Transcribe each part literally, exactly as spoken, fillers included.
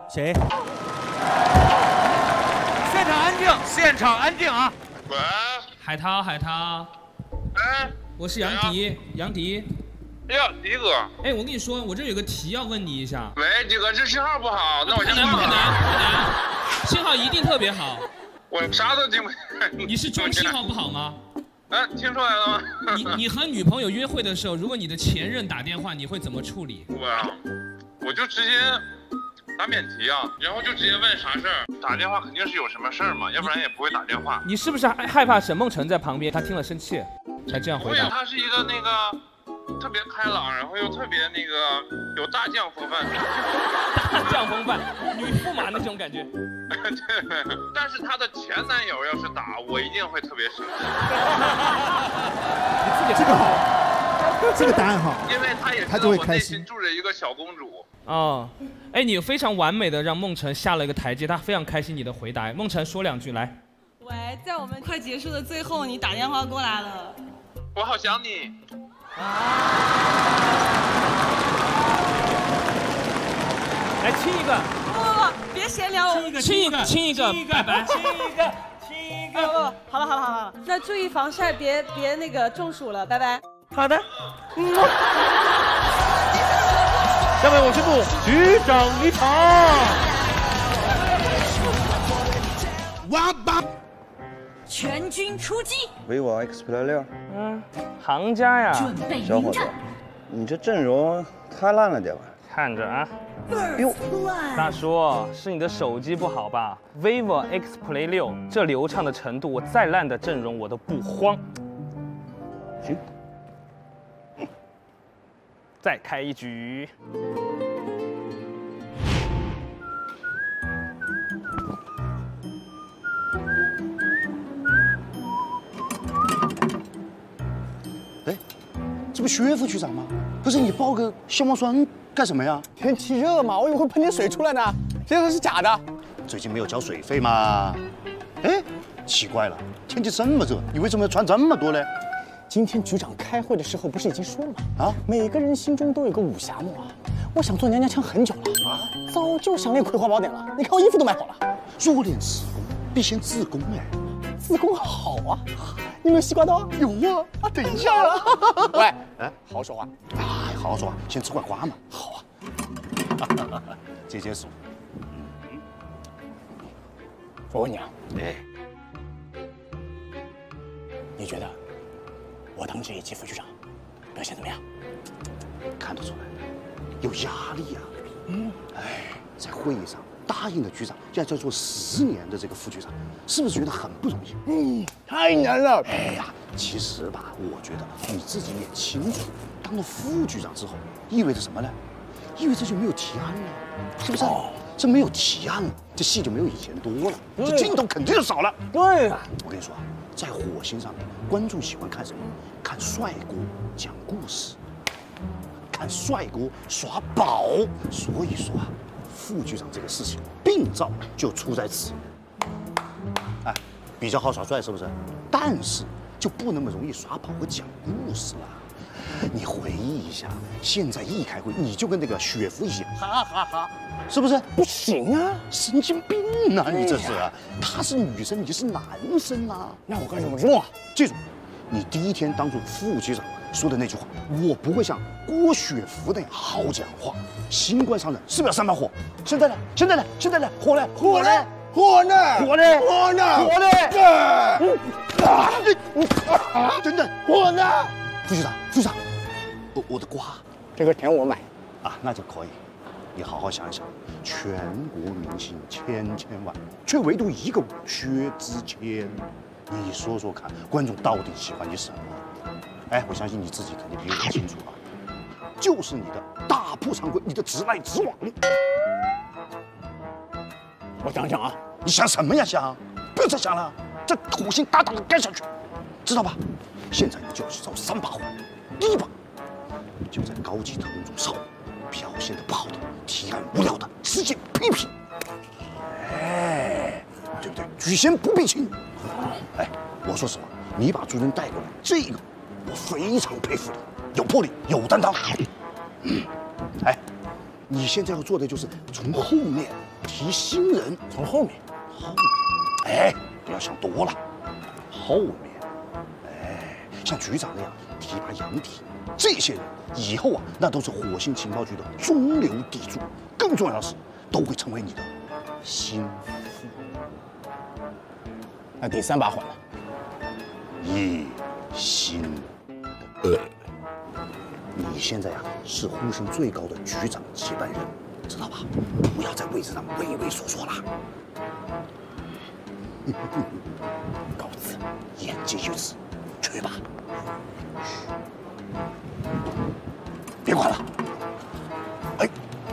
谁？ 现场安静，现场安静啊！ 喂， 海涛，海涛， 哎， 我是杨迪，杨迪。 哎呀，迪哥， 哎，我跟你说，我这有个题要问你一下。 喂，迪哥，这信号不好，那我先挂了。 不难，不难，不难，信号一定特别好。 我啥都听不见。 你是装信号不好吗？ 啊，听出来了吗？ 你你和女朋友约会的时候，如果你的前任打电话，你会怎么处理？ 我我就直接打免提啊，然后就直接问啥事儿。打电话肯定是有什么事儿嘛，要不然也不会打电话。 你是不是害害怕沈梦辰在旁边，他听了生气，才这样回答？ 他是一个那个。特别开朗，然后又特别那个有大将风范， 大将风范，女驸马那种感觉。 对，但是她的前男友要是打我，一定会特别生气。 这个好，这个答案好， 因为他也知道我内心住着一个小公主。 哦，哎，你非常完美的让梦辰下了一个台阶，他非常开心你的回答。梦辰说两句来。 喂，在我们快结束的最后，你打电话过来了。 我好想你。 来亲一个！ 不不不，别闲聊， 亲一个，亲一个，亲一个，拜拜！亲一个，亲一个。 不不，好了好了好了，那注意防晒，别别那个中暑了，拜拜。 好的。嗯。下面我宣布局长离场。 哇吧！ 全军出击 vivo X Play 六， 嗯，行家呀， 小伙子，你这阵容太烂了点吧？ 看着啊，哟，大叔，是你的手机不好吧 ？vivo X Play 六这流畅的程度，我再烂的阵容我都不慌。行，再开一局。 这不薛副局长吗？不是你报个消防栓干什么呀？ 天气热嘛，我以为会喷点水出来呢，结果是假的。 最近没有交水费吗？哎，奇怪了，天气这么热，你为什么要穿这么多呢？ 今天局长开会的时候不是已经说了吗？啊，每个人心中都有个武侠梦啊。我想做娘娘腔很久了啊，早就想练葵花宝典了。你看我衣服都买好了。 若练此功，必先自宫哎。 自宫好啊。你们有西瓜刀？ 有啊！啊，等一下啊！喂，哎，好好说话。 哎，好好说话，先吃块瓜嘛。 好啊。 这结束。 我问你啊， 哎， 你觉得我当这一期副局长表现怎么样？ 看得出来，有压力呀。嗯。哎，在会议上答应了局长要再做十年的这个副局长，是不是觉得很不容易？ 嗯，太难了。 哎呀，其实吧，我觉得你自己也清楚，当了副局长之后意味着什么呢？意味着就没有提案了，是不是？哦、这没有提案了，这戏就没有以前多了，这镜头肯定就少了。 对啊， 我跟你说啊，在火星上面，观众喜欢看什么？看帅哥讲故事，看帅哥耍宝。所以说啊。副局长这个事情，病灶就出在此。哎，比较好耍帅是不是？但是就不那么容易耍宝和讲故事了。你回忆一下，现在一开会你就跟那个雪芙一起哈哈哈，是不是？ 不行啊， 神经病啊！你这是，她是女生，你是男生啊。 那我该怎么做？ 记住，你第一天当做副局长说的那句话，我不会像郭雪芙那样好讲话。新官上任是不是要三把火？现在呢？现在呢？现在呢？火呢？火呢？ 火呢？ 火呢？ 火呢？ 火呢？啊！啊！等等， 火呢？ 副局长，副局长，我我的瓜， 这个钱我买啊，那就可以。你好好想一想，全国明星千千万，却唯独一个薛之谦，你说说看，观众到底喜欢你什么？哎，我相信你自己肯定比我清楚吧。就是你的大铺长规，你的直来直往。 我想想啊， 你想什么呀？想，不要再想了，这火星大大的干下去，知道吧？现在你就要去找三把火，第一把就在高级特工中烧，表现的不好的、提案无聊的，直接批评。哎，对不对？举贤不避亲。哎，我说实话，你把朱军带过来，这个我非常佩服你。有魄力，有担当。嗯，哎， 你现在要做的就是从后面提新人， 从后面， 后面，哎，不要想多了，后面，哎，像局长那样提拔洋体，这些人以后啊，那都是火星情报局的中流砥柱，更重要的是，都会成为你的心腹。 那第三把环呢？ 叶心，呃，你现在呀、啊、是呼声最高的局长接班人，知道吧？不要在位置上畏畏缩缩了。告辞，言尽于此，去吧。别管了。哎，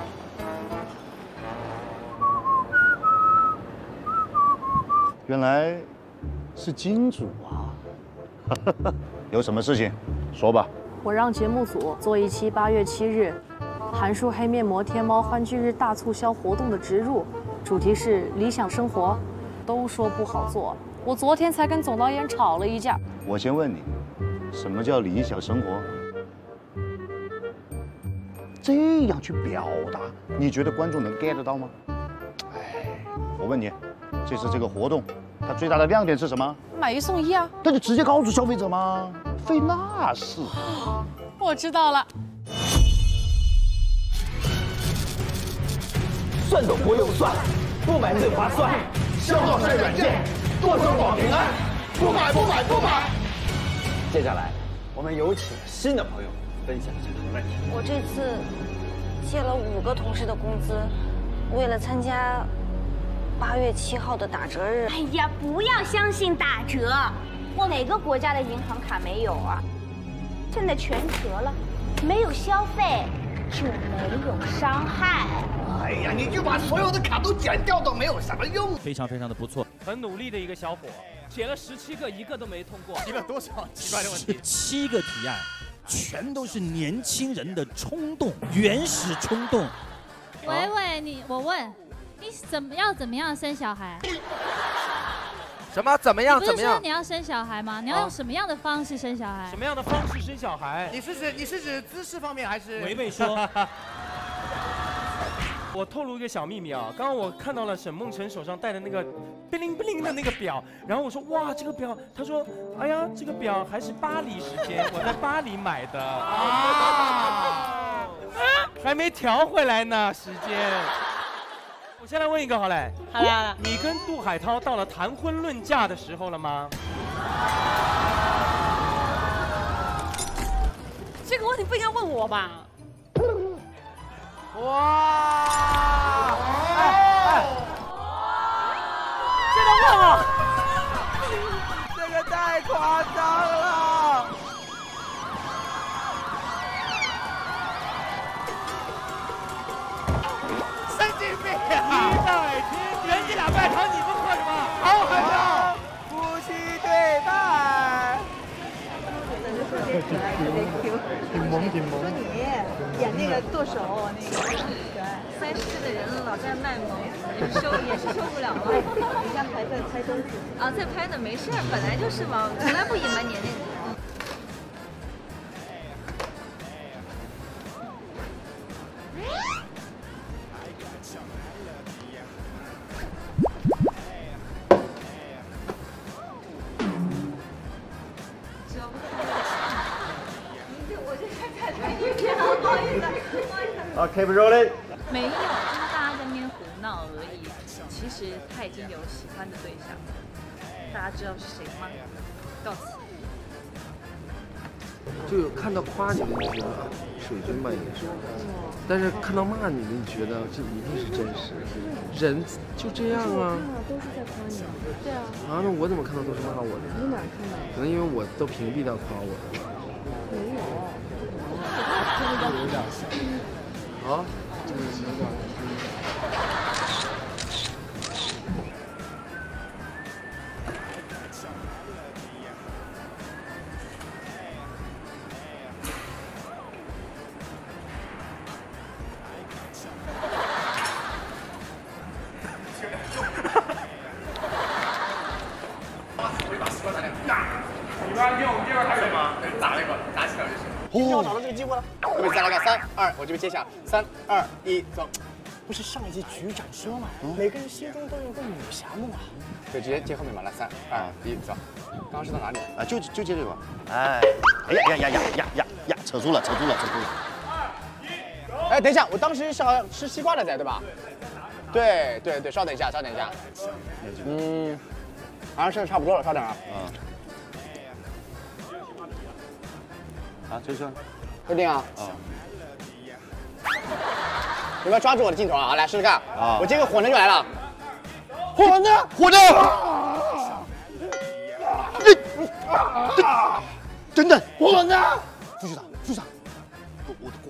原来是金主啊！有什么事情，说吧。 我让节目组做一期八月七日韩束黑面膜天猫欢聚日大促销活动的植入，主题是理想生活。都说不好做，我昨天才跟总导演吵了一架。 我先问你，什么叫理想生活？这样去表达，你觉得观众能 get 得到吗？哎，我问你，这次这个活动，它最大的亮点是什么？ 买一送一啊！ 那就直接告诉消费者吗？费那事。 我知道了。 算懂国有算，不买最划算。消耗晒软件，剁手保平安，不买不买不买。接下来，我们有请新的朋友分享这个问题。 我这次借了五个同事的工资，为了参加八月七号的打折日。 哎呀，不要相信打折，我哪个国家的银行卡没有啊？现在全折了，没有消费就没有伤害。 哎呀，你就把所有的卡都剪掉都没有什么用。 非常非常的不错， 很努力的一个小伙，写了十七个，一个都没通过。 提了多少奇怪的问题？ 七个提案，全都是年轻人的冲动，原始冲动。 喂喂，你我问，你怎么要怎么样生小孩？ 什么怎么样怎么样？ 不是说你要生小孩吗？你要用什么样的方式生小孩？ 什么样的方式生小孩？ 你是指你是指姿势方面还是？ 违背说。 我透露一个小秘密啊，刚刚我看到了沈梦辰手上戴的那个叮铃叮铃的那个表，然后我说哇这个表，他说哎呀这个表还是巴黎时间，我在巴黎买的啊，还没调回来呢时间。我先来问一个好嘞， 好嘞好嘞， 你跟杜海涛到了谈婚论嫁的时候了吗？ 这个问题不应该问我吧？ 哇！ 哎哎，这个问我， 这个太夸张了！神经病啊！ 一百天，人家俩拜堂，你不喝什么？ 好海涛，夫妻对拜。 挺萌挺萌。说你演那个剁手那个很可爱，三十的人老在卖萌，也是受也是受不了了。人家还在拍东西啊，在拍呢，没事儿，本来就是嘛，从来不隐瞒年龄。 啊 ，keep rolling。 没有，就是大家在那边胡闹而已。其实他已经有喜欢的对象，大家知道是谁吗？告辞。 就有看到夸你的，你觉得啊，水军吧应该是，但是看到骂你的，你觉得这一定是真实。人就这样啊。 都是在夸你。对啊。 啊，那我怎么看到都是骂我的？ 你哪看到？ 可能因为我都屏蔽掉夸我的。 没有。 有点。啊？嗯，有点。 你们安静，我们这边还有吗？打那个，打起来就行。 今天我找到这个机会了。 预备再来个三二，我这边接下，三二一，走。不是上一集局长说嘛，每个人心中都有个女侠梦啊。对，直接接后面嘛，来，三二一，走。刚刚是到哪里？ 啊，就就接这个。哎，哎呀呀呀呀呀呀呀，扯住了，扯住了，扯住了。 哎，等一下，我当时是好像吃西瓜的在，对吧？对对对，稍等一下，稍等一下。嗯，好像是差不多了，稍等啊。 嗯。啊，就是。 确定啊？ 啊。 有没有抓住我的镜头啊？来试试看。 啊。 我接个火能就来了。火呢？ 火呢？等等， 火呢？ 副局长，副局长，我我的瓜。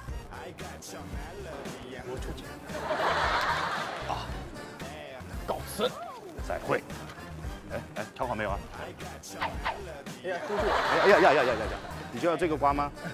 我出去。啊。告辞。再会。哎哎，调好没有啊？ 哎呀， 哎呀呀呀呀呀呀！你就要这个瓜吗？